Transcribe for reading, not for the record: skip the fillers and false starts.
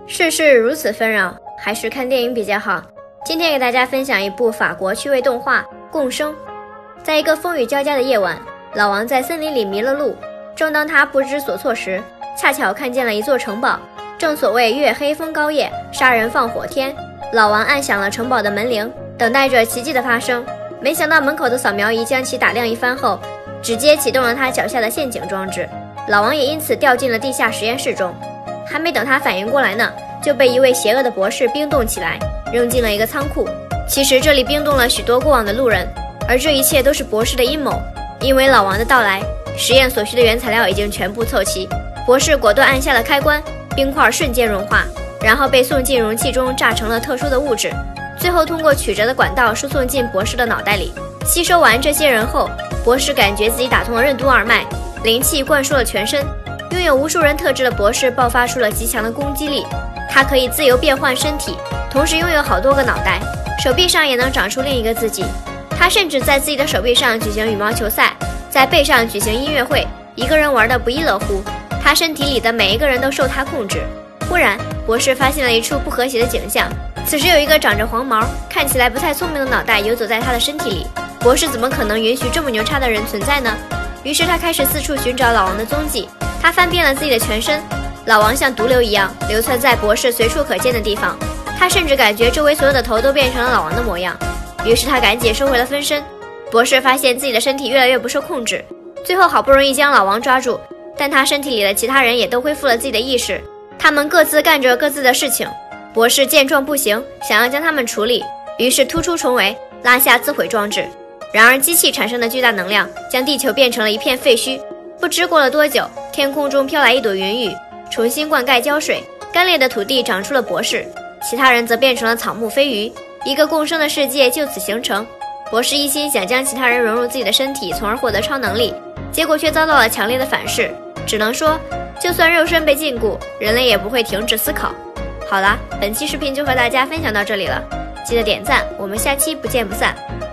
世事如此纷扰，还是看电影比较好。今天给大家分享一部法国趣味动画《共生》。在一个风雨交加的夜晚，老王在森林里迷了路，正当他不知所措时，恰巧看见了一座城堡。正所谓月黑风高夜，杀人放火天。老王按响了城堡的门铃，等待着奇迹的发生。没想到门口的扫描仪将其打量一番后，直接启动了他脚下的陷阱装置。老王也因此掉进了地下实验室中。还没等他反应过来呢，就被一位邪恶的博士冰冻起来，扔进了一个仓库。其实这里冰冻了许多过往的路人，而这一切都是博士的阴谋。因为老王的到来，实验所需的原材料已经全部凑齐，博士果断按下了开关，冰块瞬间融化，然后被送进容器中榨成了特殊的物质，最后通过曲折的管道输送进博士的脑袋里。吸收完这些人后，博士感觉自己打通了任督二脉，灵气灌输了全身。拥有无数人特质的博士爆发出了极强的攻击力，他可以自由变换身体，同时拥有好多个脑袋，手臂上也能长出另一个自己。他甚至在自己的手臂上举行羽毛球赛，在背上举行音乐会，一个人玩得不亦乐乎。他身体里的每一个人都受他控制。忽然，博士发现了一处不和谐的景象，此时有一个长着黄毛，看起来不太聪明的脑袋游走在他的身体里。博士怎么可能允许这么牛叉的人存在呢？于是他开始四处寻找老王的踪迹。他翻遍了自己的全身，老王像毒瘤一样流窜在博士随处可见的地方。他甚至感觉周围所有的头都变成了老王的模样，于是他赶紧收回了分身。博士发现自己的身体越来越不受控制，最后好不容易将老王抓住，但他身体里的其他人也都恢复了自己的意识，他们各自干着各自的事情。博士见状不行，想要将他们处理，于是突出重围，拉下自毁装置。然而机器产生的巨大能量将地球变成了一片废墟。不知过了多久，天空中飘来一朵云雨，重新灌溉浇水，干裂的土地长出了博士，其他人则变成了草木飞鱼，一个共生的世界就此形成。博士一心想将其他人融入自己的身体，从而获得超能力，结果却遭到了强烈的反噬。只能说，就算肉身被禁锢，人类也不会停止思考。好啦，本期视频就和大家分享到这里了，记得点赞，我们下期不见不散。